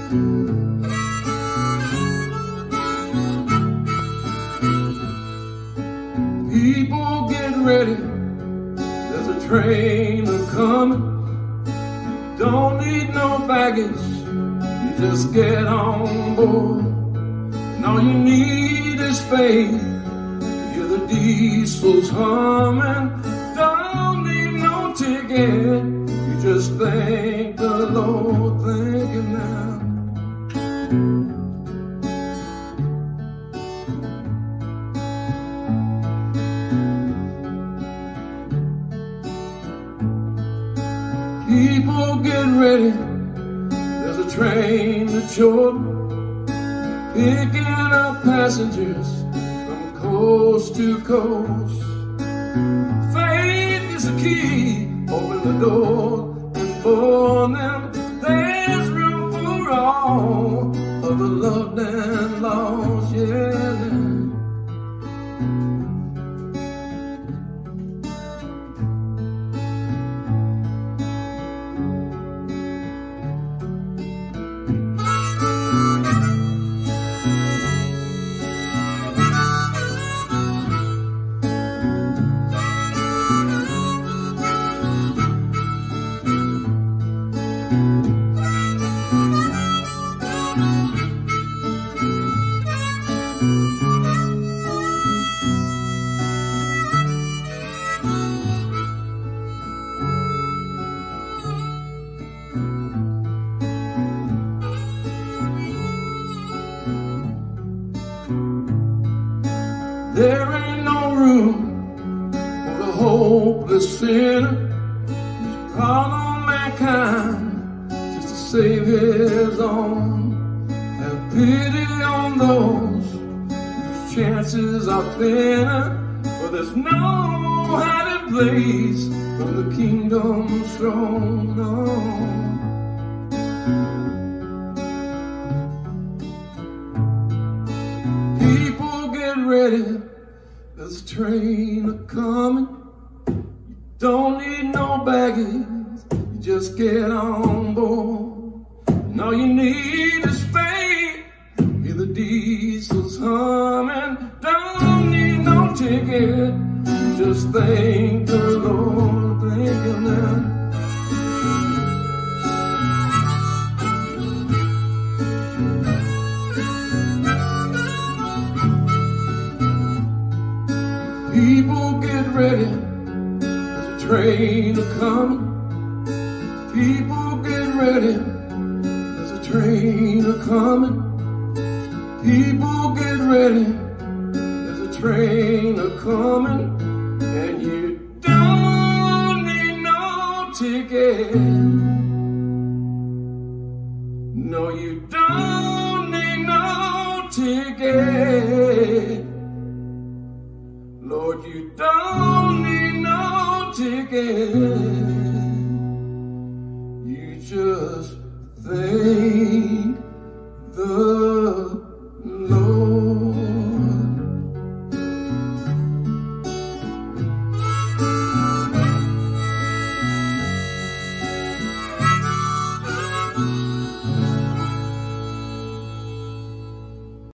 People get ready, there's a train a-coming. Don't need no baggage, you just get on board. And all you need is faith, hear the diesels humming. Don't need no ticket, you just thank the Lord, thank Him now. People get ready, there's a train that's short, picking up passengers from coast to coast. Faith is the key, open the door, and for them there's room for all of the loved and lost, yeah. There ain't no room for the hopeless sinner who's called on mankind just to save his own. Have pity on those whose chances are thinner, for there's no hiding place from the kingdom's throne, no. People get ready, there's a train a-coming. You don't need no baggage, you just get on board. And all you need is faith, hear the diesels humming. Don't need no ticket, just thank the Lord, thank Him now. People get ready, there's a train a-coming. People get ready, there's a train a-coming. People get ready, there's a train a-coming. And you don't need no ticket. No, you don't need no ticket. Lord, you don't need no ticket. You just think